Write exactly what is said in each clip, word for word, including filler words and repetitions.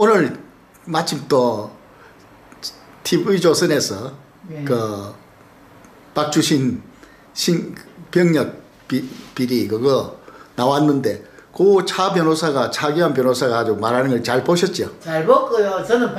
오늘 마침 또 티비조선에서 네. 그 박주신 신 병력 비, 비리 그거 나왔는데 그 차 변호사가 차기환 변호사가 아주 말하는 걸 잘 보셨죠? 잘 봤고요. 저는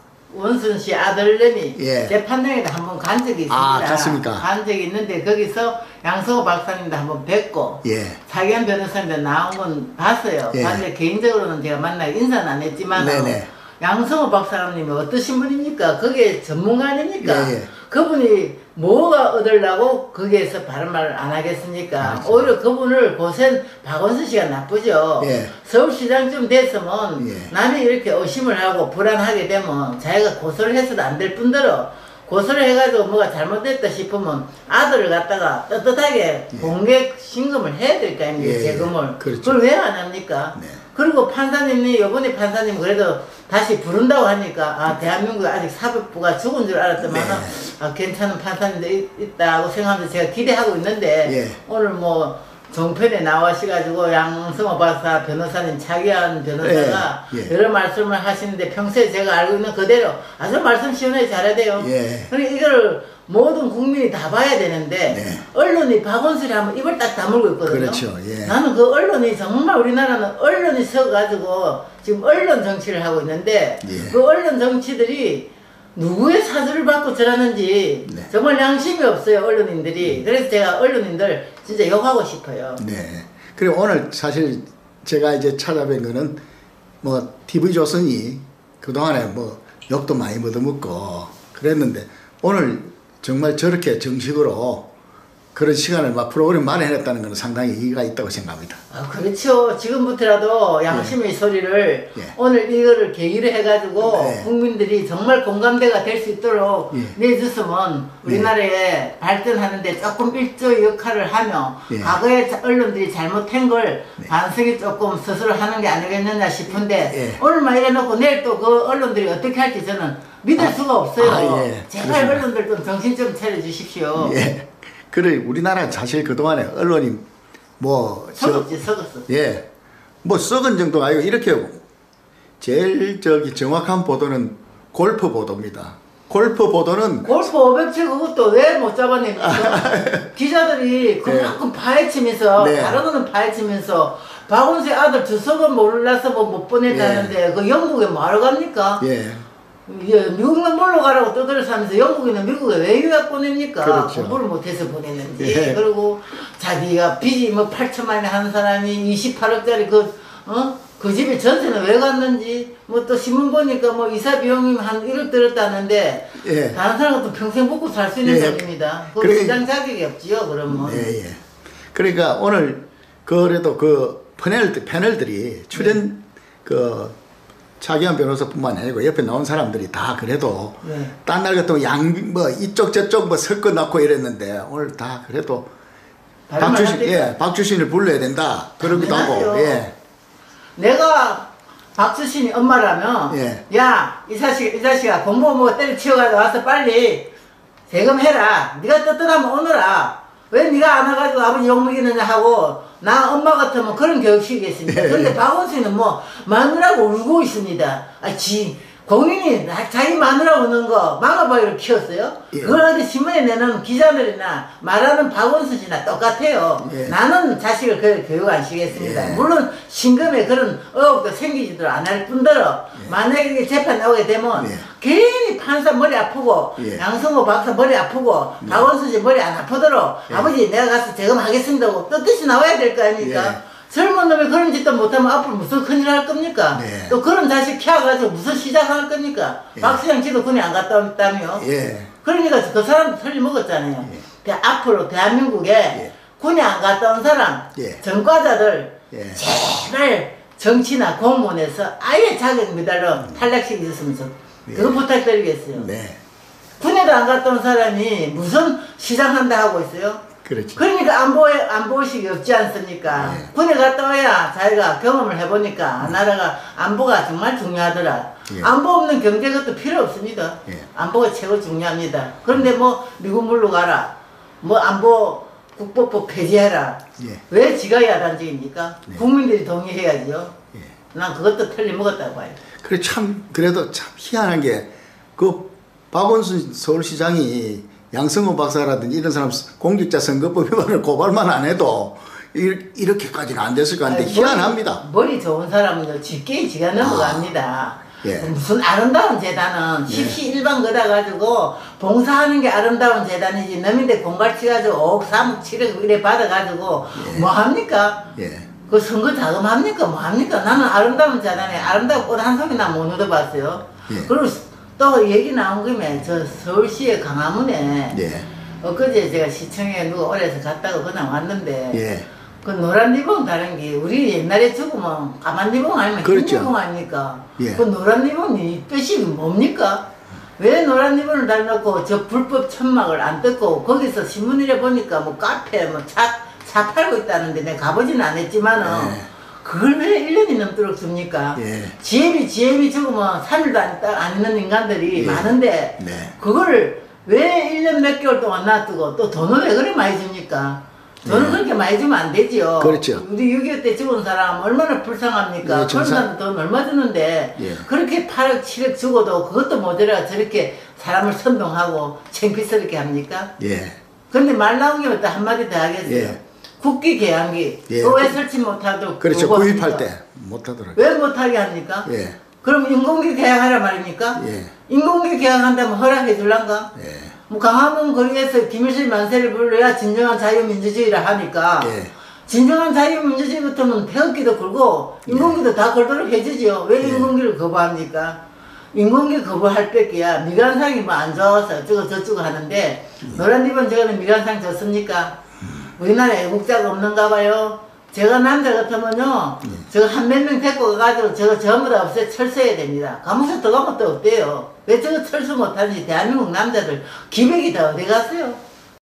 박원순 씨 아들내미 예. 재판장에도 한번 간 적이 있습니다. 아, 갔습니까? 간 적이 있는데 거기서 양성호 박사님도 한번 뵙고 예. 차기환 변호사님도 나온 건 봤어요. 예. 봤는데 개인적으로는 제가 만나서 인사는 안 했지만 네네. 양성호 박사님이 어떠신 분입니까? 그게 전문가 아닙니까? 예, 예. 그분이 뭐가 얻으려고 거기에서 바른 말을 안 하겠습니까? 그렇죠. 오히려 그분을 고센 박원순 씨가 나쁘죠. 예. 서울시장쯤 됐으면 예. 남이 이렇게 의심을 하고 불안하게 되면 자기가 고소를 해서도 안 될 뿐더러 고소를 해가지고 뭐가 잘못됐다 싶으면 아들을 갖다가 떳떳하게 예. 공개 신금을 해야 될 거 아닙니까? 예, 예. 재금을. 그렇죠. 그걸 왜 안 합니까? 네. 그리고 판사님이 이번에 판사님 그래도 다시 부른다고 하니까 아 대한민국에 아직 사법부가 죽은 줄 알았더만 네. 아 괜찮은 판사님도 있, 있다고 생각하면서 제가 기대하고 있는데 예. 오늘 뭐 종편에 나와셔가지고 양성호 박사 변호사님 차기환 변호사가 예. 예. 여러 말씀을 하시는데 평소에 제가 알고 있는 그대로 아주 말씀 시원하게 잘하대요. 예. 그러니까 이걸 모든 국민이 다 봐야 되는데 네. 언론이 박원순이 하면 입을 딱 다물고 있거든요. 그렇죠. 예. 나는 그 언론이 정말 우리나라는 언론이 서가지고 지금 언론 정치를 하고 있는데 예. 그 언론 정치들이 누구의 사주를 받고 저러는지 네. 정말 양심이 없어요 언론인들이. 그래서 제가 언론인들 진짜 욕하고 싶어요. 네. 그리고 오늘 사실 제가 이제 찾아뵌 거는 뭐 티비조선이 그동안에 뭐 욕도 많이 얻어먹고 그랬는데 오늘 정말 저렇게 정식으로 그런 시간을 막 프로그램 마련했다는 것은 상당히 이의가 있다고 생각합니다. 아, 그렇죠. 지금부터라도 양심의 예. 소리를 예. 오늘 이거를 계기로 해가지고 네. 국민들이 정말 공감대가 될 수 있도록 예. 내줬으면 우리나라에 발전하는데 조금 일조의 역할을 하며 예. 과거에 자- 언론들이 잘못한 걸 네. 반성이 조금 스스로 하는 게 아니겠느냐 싶은데 예. 오늘만 이래놓고 내일 또 그 언론들이 어떻게 할지 저는 믿을 아, 수가 없어요. 아, 예. 제발 그렇습니다. 언론들 좀 정신 좀 차려주십시오. 예. 그래 우리나라 사실 그동안에 언론이 뭐 저, 썩었지 썩었어. 예. 뭐 썩은 정도가 아니고 이렇게 제일 저기 정확한 보도는 골프 보도입니다. 골프 보도는 골프 오백 칠 그것도 왜 못 잡아냅니까? 기자들이 그만큼 파헤치면서 네. 다른 거는 파헤치면서 박원순 아들 주석은 몰라서 뭐 못 보냈다는데 그 영국에 뭐하러 갑니까? 예. 예, 미국만 몰러 가라고 떠들어서 하면서 영국에는 미국에 왜 유학 보냅니까? 그렇죠. 공부를 못해서 보냈는지. 예. 그리고 자기가 빚이 뭐 팔천만에 하는 사람이 이십팔억짜리 그, 어? 그 집에 전세는 왜 갔는지. 뭐 또 신문 보니까 뭐 이사 비용이 한 일억 들었다는데. 예. 다른 사람도 평생 먹고 살 수 있는 예. 돈입니다. 그 그래. 시장 자격이 없지요, 그러면. 예, 예. 그러니까 오늘 그래도 그 패널 패널들이 출연 그 차기환 변호사뿐만 아니고 옆에 나온 사람들이 다 그래도 네. 딴 날 같으면 양 뭐 이쪽 저쪽 뭐 섞어 놓고 이랬는데 오늘 다 그래도 다른 말 박주신 합니까? 예 박주신을 불러야 된다 그러기도 하고 당연하죠. 예 내가 박주신이 엄마라면 예. 야, 이 자식, 이 자식아 공부 뭐 때려치워가지고 와서 빨리 세금해라. 네가 떳떳하면 오너라. 왜 네가 안 와가지고 아버지 욕먹이느냐 하고 나 엄마 같으면 그런 교육시키겠습니다. 예. 그런데 박원순이는 뭐 마누라고 울고 있습니다. 아, 지 공인이 나- 자기 마누라 우는 거 막아봐요를 키웠어요. 예. 그걸 어디 신문에 내는 기자들이나 말하는 박원순 씨나 똑같아요. 예. 나는 자식을 그 교육 안 시겠습니다. 예. 물론 신금에 그런 의혹도 생기지도 않을 뿐더러 만약에 이게 재판 나오게 되면 예. 괜히 판사 머리 아프고 예. 양성호 박사 머리 아프고 박원순 씨 머리 안 아프도록 예. 아버지 내가 가서 재검하겠습니다 하고 뜻뜻이 나와야 될 거 아닙니까? 예. 젊은 놈이 그런 짓도 못하면 앞으로 무슨 큰일 할 겁니까? 네. 또 그런 자식 키워가지고 무슨 시작할 겁니까? 예. 박수영 씨도 군에 안 갔다 왔다며? 예. 그러니까 그 사람 틀리 먹었잖아요. 예. 대- 앞으로 대한민국에 예. 군에 안 갔다 온 사람, 예. 전과자들 예. 제발 정치나 공무원에서 아예 자격 미달로 탈락시키 있었으면 좀 예. 그거 부탁드리겠어요. 네. 군에도 안 갔다 온 사람이 무슨 시장한다 하고 있어요? 그렇지. 그러니까 안보에, 안보의식이 없지 않습니까? 예. 군에 갔다 와야 자기가 경험을 해보니까 나라가 안보가 정말 중요하더라. 예. 안보 없는 경제 것도 필요 없습니다. 예. 안보가 최고 중요합니다. 그런데 뭐 미국 물로 가라. 뭐 안보 국보법 폐지해라. 예. 왜 지가 야단적입니까? 네. 국민들이 동의해야죠. 예. 난 그것도 틀림먹었다고 봐요. 그래 참 그래도 참 희한한 게 그 박원순 서울시장이 양승호 박사라든지 이런 사람 공직자 선거법 위반을 고발만 안 해도 이렇게까지는 안 됐을 것 같은데 희한합니다. 머리, 머리 좋은 사람은 쉽게 지가 넘어갑니다. 아, 예. 무슨 아름다운 재단은 십시일반 거다 가지고 봉사하는 게 아름다운 재단이지 남인데 공갈 치가지고 억, 삼억, 칠억 이래 받아가지고 예. 뭐 합니까? 예. 그 선거 자금 합니까? 뭐 합니까? 나는 아름다운 재단에 아름다운 꽃 한 송이나 못 얻어봤어요. 예. 그리고 또 얘기 나온 김에 저 서울시의 강화문에 예. 엊그제 제가 시청에 누가 오래서 갔다가 그냥 왔는데 예. 그 노란 리본 다른 게 우리 옛날에 죽으면 까만 리본 아니면 그렇죠. 흰 리본 아닙니까? 예. 그 노란 리본이 뜻이 뭡니까? 왜 노란 리본을 달놓고 저 불법 천막을 안 뜯고 거기서 신문일에 보니까 뭐 카페 뭐 차 차 팔고 있다는데 내가 가보지는 않았지만은 예. 그걸 왜 일 년이 넘도록 줍니까? 예. 지혜비 지혜비 죽으면 삼 일도 안, 안 있는 인간들이 예. 많은데 네. 그걸 왜 일 년 몇 개월 동안 놔두고 또 돈을 왜 그래 많이 줍니까? 돈을 예. 그렇게 많이 주면 안 되지요. 그렇죠. 우리 육이오 때 죽은 사람 얼마나 불쌍합니까? 예, 그런 사람 돈 얼마 주는데 예. 그렇게 팔억 칠억 주고도 그것도 모자라 저렇게 사람을 선동하고 창피스럽게 합니까? 예. 근데 말 나온 김에 또 한마디 더 하겠어요. 예. 국기 개항기 예. 왜 설치 못하도록 그렇죠. 구입할 때 못하더라고요. 왜 못하게 합니까? 예. 그럼 인공기 개항하라 말입니까? 예. 인공기 개항한다면 허락해 줄란가? 예. 뭐 강화문 거리에서 김일성 만세를 불러야 진정한 자유민주주의라 하니까 예. 진정한 자유민주주의 같으면 태극기도 걸고 인공기도 예. 다 걸도록 해주죠. 왜 예. 인공기를 거부합니까? 인공기 거부할 뺏기야 미관상이 뭐 안 좋아서 어쩌고 저쩌고 하는데 예. 노란 리본 저거는 미관상 좋습니까? 우리나라에 애국자가 없는가 봐요. 제가 남자 같으면요, 예. 저거 한 몇 명 데리고 가가지고 저거 전부 다 없애 철수해야 됩니다. 감옥에 들어가면 또 어때요? 왜 저거 철수 못하는지 대한민국 남자들 기백이 다 어디 갔어요?